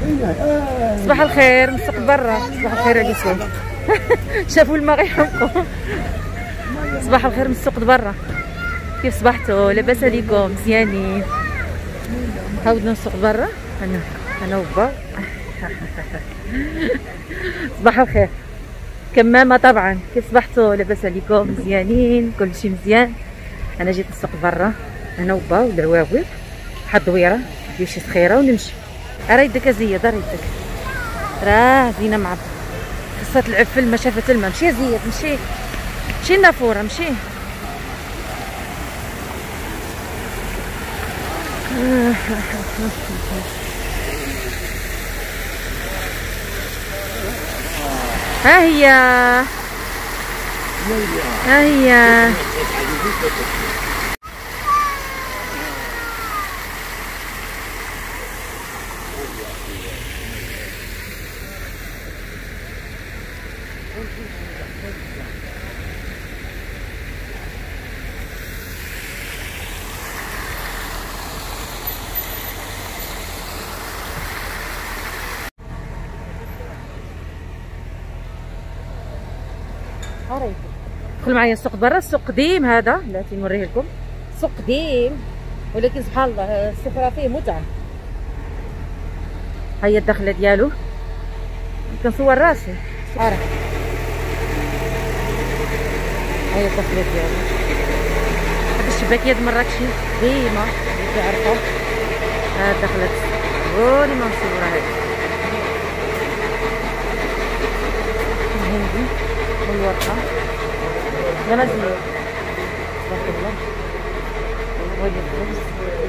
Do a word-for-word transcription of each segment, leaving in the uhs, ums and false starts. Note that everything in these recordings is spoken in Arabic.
صباح الخير من السوق برا. صباح الخير عليكم. شافوا الماء غيحمقوا. صباح الخير من السوق برا. كيف صبحتوا؟ لاباس عليكم؟ مزيانين. عاودنا السوق برا. انا انا وبا. صباح الخير. كمامه طبعا. كيف صبحتوا؟ لاباس عليكم؟ مزيانين؟ كلشي مزيان. انا جيت السوق برا انا وبا والعواوي واحد الدويره ندير شي سخيره ونمشي. راه يدك زياد، راه يدك راه زينه مع خاصها تلعب في الماء. شافت الماء. مشي زياد مشي مشي النافوره مشي. ها هي ها هي دخل معايا السوق برا. السوق قديم هذا، بلاتي نوريه لكم. سوق قديم ولكن سبحان الله السفره فيه متعه. هيا الدخله ديالو كنصور راسي. صارت هيا الدخله ديالو. هاد الشباكيات مراكشي قديمه اللي كيعرفوا. هاد دخلت وروني ما مصوره هادي الهندي والورقه. لا مزيان تبارك الله. ولي الخبز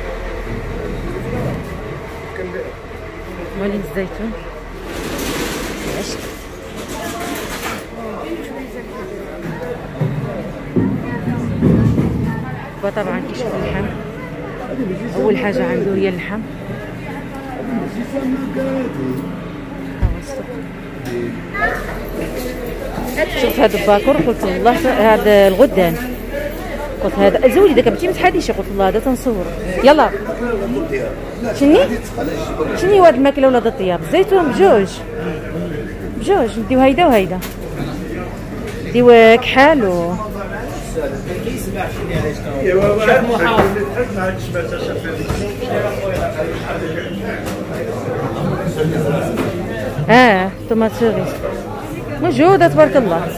ولي الزيتون العشق. وطبعا كيشوف اللحم. اول حاجه عنده هي اللحم. شفت هذا الباكور قلت الله هذا الغدان. قلت هذا زولي داك بنتي ما تحاديش. قلت الله هذا تنصور. يلا شني شني هاد الماكله ولاد الطياب. الزيتون بجوج بجوج. نديو هيدا وهيدا. نديو كحال و اه طوماط سوري موجوده تبارك الله.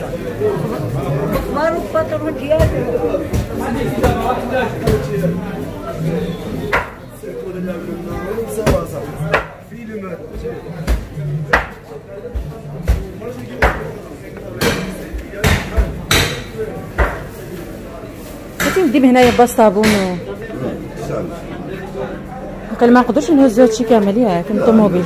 كنتي ندير هنايا با الصابون و قال ما نقدرش نهز هادشي كامل ياك من الطوموبيل.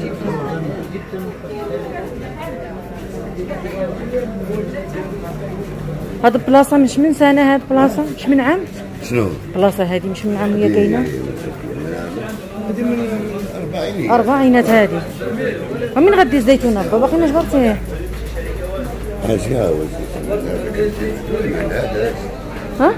هاد البلاصه مش من سنه. هاد البلاصه مش من عام. شنو البلاصه هادي مش من عام وهي كاينه. هادي من الأربعينات. أربعينات هادي. ومن غدي الزيتونه با باقي ما جبرتيه. اجي ها هو ها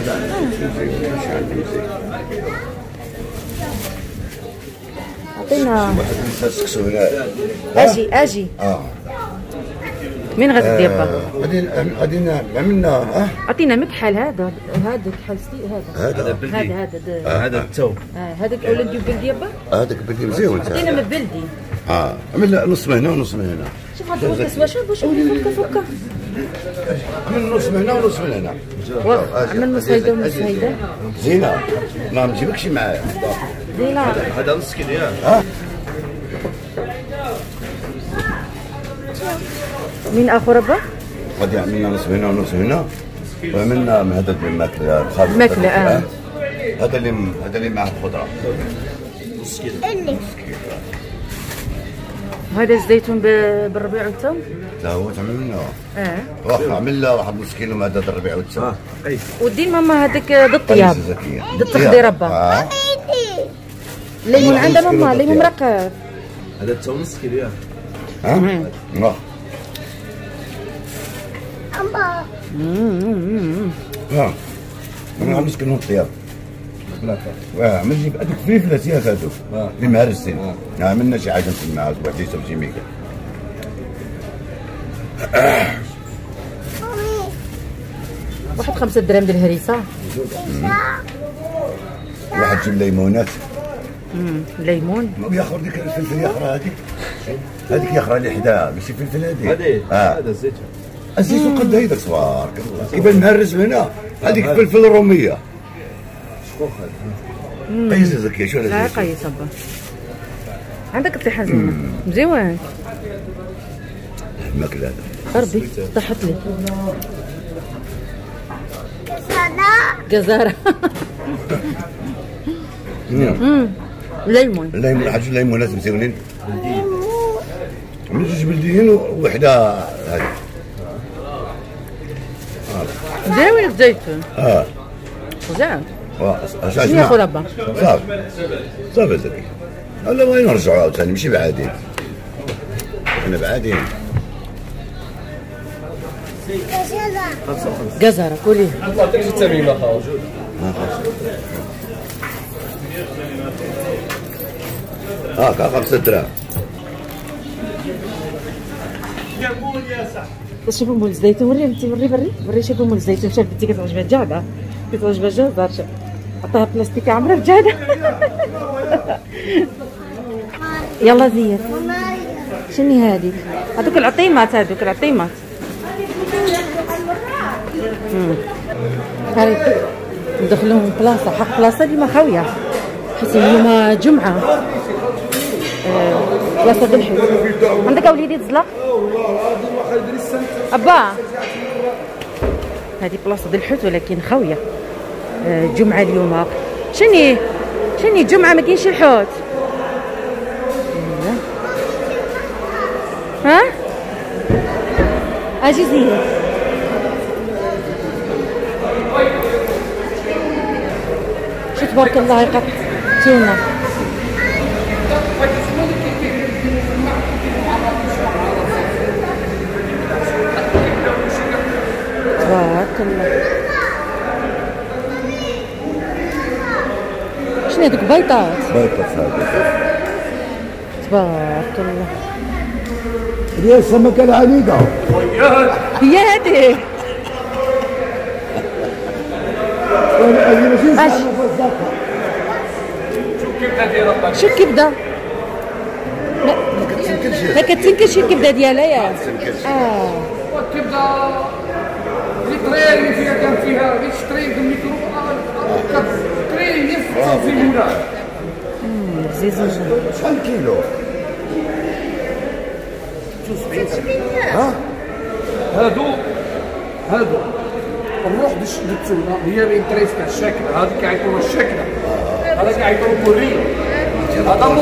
عطينا واحد السكسو هنا. اجي اجي اه من غادي با؟ غادي غادي عملنا. اه عطينا مكحل. هذا هذا كحل هذا هذا هذا هذا هذا الثوب. اه هذاك ولا ندير بلدي با؟ هذاك بلدي مزيان. عطينا من بلدي. اه عمل نص من هنا ونص من هنا. شوف هاد الكسوه. شوف واش فكا فكا. عمل نص من هنا ونص من هنا. عمل نص هيدا ونص هيدا. زينه. ما نجيبكش معايا. زينه. هذا نص كيلو ياك. اه من اخر با؟ غادي عملنا نص هنا ونص هنا وعملنا من هذا الماكله الخضراء. الماكله اه هذا اللي هذا اللي مع الخضره. نص كيلو. هذا الزيتون بالربيع والثوم. لا هو تعملنا اه واخا عملنا واحد نص كيلو مع هذا الربيع والثوم. اه ودين ماما هذاك ضد الطياب ضد التخدير با. اه الليمون عندها ماما الليمون مرقف. هذا الثوم نص كيلو ياك. ها اه امم ها انا عم نسكن الطياب. بلاكا. واه من جيب هذوك فلفلات ياك هذوك آه. اللي مهرسين. آه. عملنا شي حاجه نسمعها واحد اللي يسوي شي ميكا. واحد خمسة دراهم ديال الهريسه. واحد جيب ليمونات. امم ليمون. ما ياخذ ديك الفلفل ياخرى هذيك. هذيك ياخرى اللي حداها ماشي فلفل هذيك. هذه اه هذا الزيت. الزيتون قد هيداك تبارك الله كيبان مهرس هنا. هذيك الفلفل الروميه. شكون هذا؟ قيس زكيه شو لا هذا؟ قيس با عندك الطيحه زينه مزيوان. الماكله هذا. ربي طاحت لي جزاره. امم ليمون. الليمون حاجه الليمونات مزيونين. من جوج بلديين ووحده هذه. مزيان الزيتون. اه زين. واش شنو يا خو ربا؟ صافي صافي زكي. لا بغينا نرجعوا عاوتاني ماشي بعادين. احنا بعادين. جزره كلي. نعطيك شي تميمه موجود. هاكا خمسة دراهم. شوفوا مول الزيتون وري انت وري بري وري شوفوا مول الزيتون شاف بنتي كتعجبها الجعده كتعجبها الجزر شوف عطاها بلاستيك عامره بجعده. يلا زير شني هذيك هذوك العطيمات هذوك العطيمات. هاي ندخلوهم بلاصه حق بلاصه اللي ما خاويه حيت اليوم جمعه. آه، بلاصه ذي الحوت. عندك اوليدي تزلق ابا. هذه بلاصه ذي الحوت ولكن خاويه. آه، جمعه اليوم. شني شني جمعه ما كاينش الحوت. ها اجي زير. شو تبارك الله يقط تونه. تبارك الله. شنو هذوك بيضات؟ بيضات هذه. تبارك الله. هي السمكه العنيده. هي هذه. اش شو الكبده؟ لا ما كتنكرش الكبده ديالها يا. اه الكبده لتري اللي فيها كان فيها غير تشري بالميكرو كتري نص في مولا. زيزون شحال كيلو؟ ها هادو هادو الروح ديال التونه هي بين تريس تاع الشكل هذيك كيعيطوا الشكله هذا كيعيطوا كوري هذا مو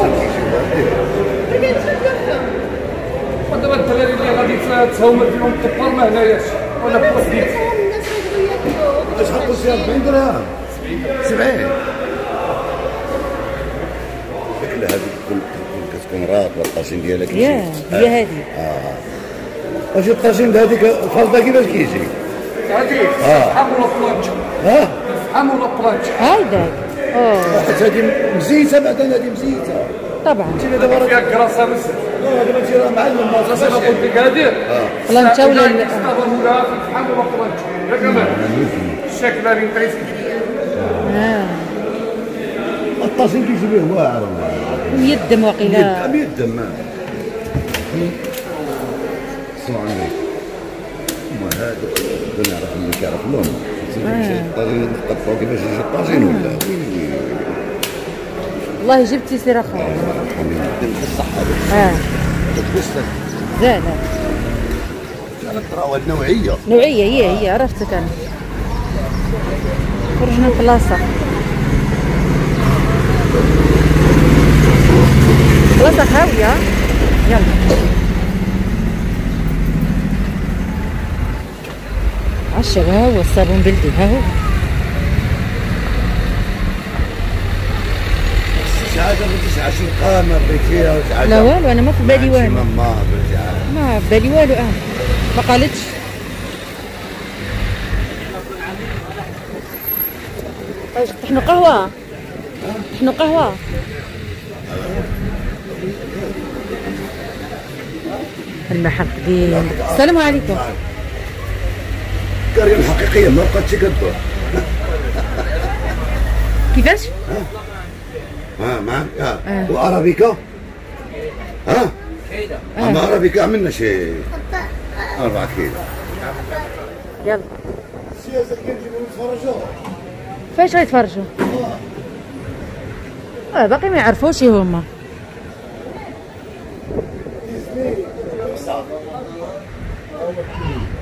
ودابا الدراري اللي غادي تهاوما فيهم الطبار ما هناياش ولا بروفيت. شحال قلت فيها أربعين درهم؟ سبعين. شكل هذيك كل كتكون راط والطاجين ديالها كيجي. يا هي هذه. اه واش الطاجين هذيك الفرده كيفاش كيجي؟ هذيك آه. فحم ولا بلانش ها؟ فحم ولا بلانش هايداك. اوه واحد هذه مزيته بعدا هذه مزيته. طبعا انت دابا راه فيها كراسه بزاف. دابا انت راه معلم ما انا قلت لك هذه بلانشا ولا ولا فحم ولا بلانش لا كمان الشكل اللي تريس. اه الطاجين كيجي به واعر. يدم وقيلا. يدم يدم. اسمعوا عني. هما هادو بدنا نعرف اللي كيعرف اللون. الطاجين نقطعوا كيفاش يجي الطاجين ولا وي وي والله جبتي سيره خير. الصحة. اه تتوسط. زين كانت تراود نوعية. نوعيه هي هي عرفتك انا. خرجنا بلاصه بلاصه خاويه. يلا عشا ها هو الصابون بلدي ها هو. شي حاجة ما تسعى شي قامة بغيت فيها وشي حاجة. لا والو انا ما في بالي والو. ما بغيت حاجة. ما في بالي والو. اه ما قالتش. طحنوا قهوه. شنو قهوه؟ المحل قديم. السلام عليكم. كريم حقيقيه ما بقاتش كدور. كيفاش؟ ها معك اه وارابيكا ها اما ارابيكا عملنا شي أربعة كيلو. يلا السياسه كنجيبو نتفرجوا فاش غيتفرجوا؟ اه باقي ما يعرفوش هما. يزني